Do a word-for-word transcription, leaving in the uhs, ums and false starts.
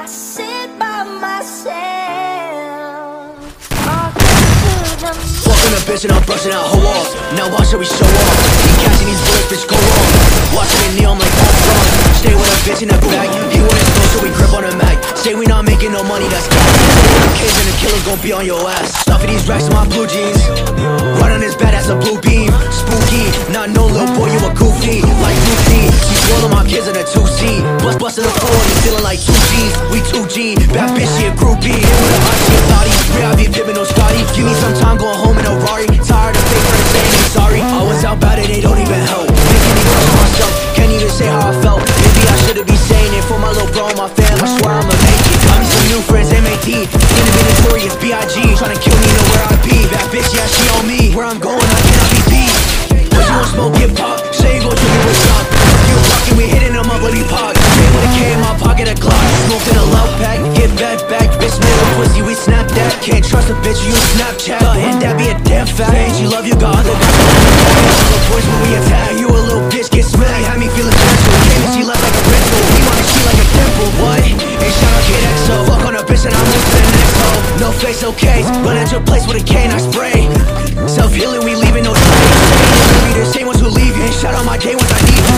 I sit by myself. Fucking a bitch and I'm brushing out her walls. Now why should we show off? Keep catching these bullets, bitch, go wrong. Watching it kneel, I'm like, oh, wrong. Stay with a bitch in the bag. He wouldn't go, so we grip on a mag. Say we not making no money, that's cash. The kids and the killers gon' be on your ass. Stuffing these racks in my blue jeans. Right on his bed, that's a blue beam. Spooky, not no little boy, you a goofy. Like Lucy, she swallowed my kids in a two C. Bust bustin' the floor and he's feeling like two G's. We two G, bad bitch, she a groupie. Hit with a hot shit body. three I V pippin', no Scotty. Give me some time going home in a Rari. Tired of fake friends saying they sorry. I was out bad and they don't even help. Making me question myself, can't even say how I felt. Maybe I should've be saying it for my little bro and my fam. I swear I'ma make it. Got me some new friends, M A D. Gonna be notorious, B I G. Tryna kill me, know where I be. Bad bitch, yeah, she on me. Where I'm going, I cannot be beat. What you want smoke, get pop. Say you gon' drink it with shot. You fucking, we hitting them up, bloody pot. Stay with a K in my pocket, a Glock. Smoked in a loud pack, get back, back. Bitch, man, a pussy, we snap that. Can't trust a bitch, you Snapchat. The hint, that be a damn fact. Saying she love you, got other guys. All the boys when we attack. You a little bitch, get smacked. Had me feeling gentle. Came and she left like a rental. He wanted she like a dimple. What? Hey, shout out Kid X O. Fuck on a bitch and I move to the next hoe. No face, no case. Run at your place with a K and I spray. Self-healing, we leaving no trace. The same ones who leave you. Shout out my day ones I need.